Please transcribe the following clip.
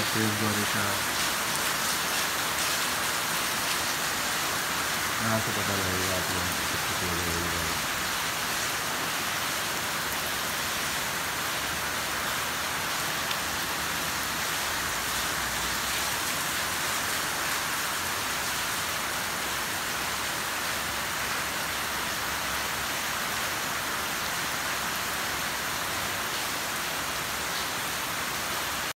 तेज़ बारिश है। यहाँ से पता लगेगा आप लोगों को कितनी तेज़ हो रही है बारिश।